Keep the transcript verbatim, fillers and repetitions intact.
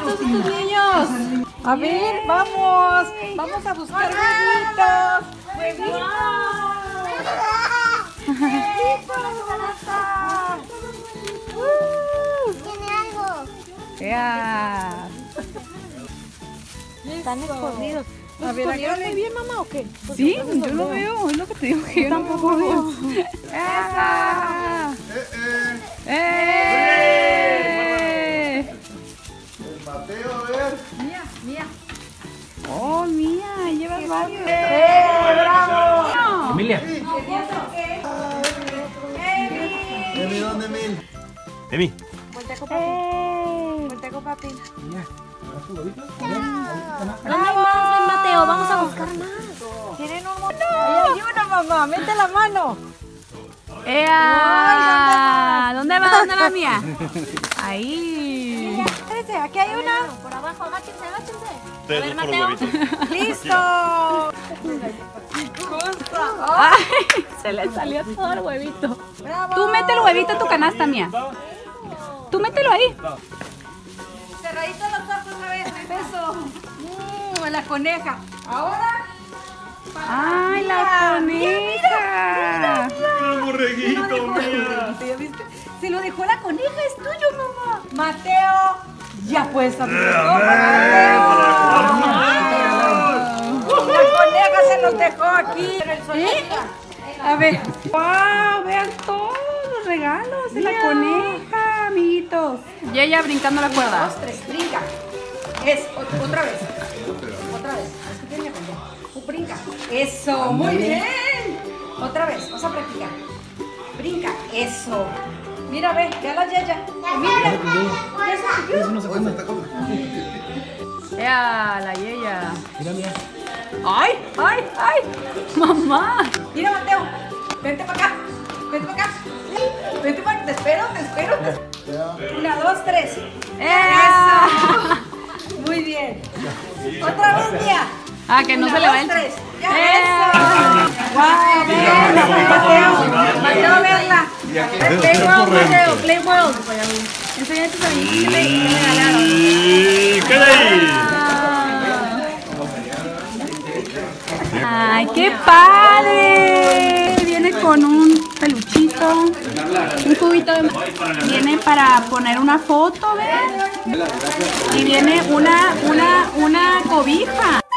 todos estos niños. A ver, vamos. Vamos a buscar huevitos. ¡Huevitos! Tiene algo. ¡Ya! Están escondidos. A ver, acá muy bien, mamá, o qué? Sí, yo lo veo, es lo que te digo que yo tampoco veo. ¡Esa! ¡Eh! El Mateo, a ver. Mía, mía. Oh, mía, llevas varios. ¡Eh, bravo! Emilia. Emi, ¿dónde, Emil? Emi. Voltea con papi. Voltea con papi. ¿Dónde más, Mateo? Vamos a buscar más. Tienen un montón. Ahí hay una, mamá. Mete la mano. ¡Ea! ¿Dónde va? ¿Dónde va mía? Ahí. Espérense, aquí hay una. Por abajo, agáchense, agáchense. Ustedes dos por los huevitos. ¡Listo! Ay, se le salió todo el huevito. ¡Bravo! Tú mete el huevito en tu canasta, mía. Tú mételo ahí. Cerradito los ojos una vez. Eso. Mm, la coneja. Ahora. ¡Ay, la coneja! El borreguito, mía. ¿Ya viste? Se lo dejó la coneja, es tuyo, mamá. Mateo, ya puedes abrir los ojos. Mateo. La coneja se los dejó aquí. ¿Eh? A ver. ¡Wow! Vean todos los regalos de la coneja, amiguitos. Y ella brincando la cuerda. Dos, tres, brinca. Es, ot- otra vez. Otra vez. Es que tiene que aprender. Uh, brinca. Eso, muy bien. Otra vez, vamos a practicar. Brinca, eso. Mira, ve, ya la yaya. Mira, ya se subió. Oye, se está comiendo. ¡Ea, la yeya! Mira, mía. ¡Ay, ay, ay! ¡Mamá! Mira, Mateo, vente para acá. Vente para acá. Vente para acá. Te espero, te espero. Una, dos, tres. ¡Ea! Eso. Muy bien. Otra vez, mía. Ah, que no Una, se le va dos, el... tres. Ya, ¡Eh! eso. Wow, venga, Mateo. Mateo, verla. Play World, Mateo, Play World. Enseña tus amiguitos que le, que le regalaron. Y... ¿Qué hay ahí? ¡Ay, qué padre! Viene con un peluchito, un cubito de... Viene para poner una foto, ¿ven? Y viene una, una, una cobija.